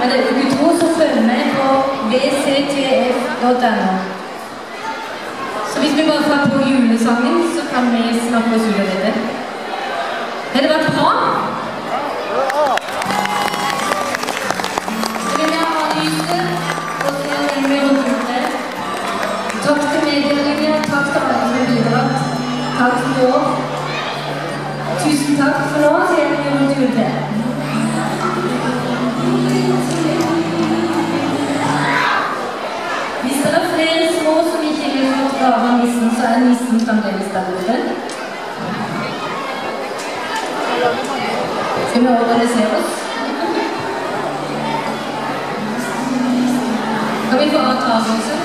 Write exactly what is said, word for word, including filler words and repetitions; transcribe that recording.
er det utro, så følg med på v c t f punktum n o. Så hvis vi bare får på julesangen, så kan vi snakke oss ut av dette. Har det vært bra? Så vil jeg ha lyset, og så er det med rundt ute. Takk til medielinja, takk til alle som har bidratt. Takk for nå. Tusen takk for nå, så er det rundt ute. Hvis det er flere små som ikke har fått gave av nissen, så er nissen fremdeles der ute. Skal vi organisere oss? Kan vi få avtale også?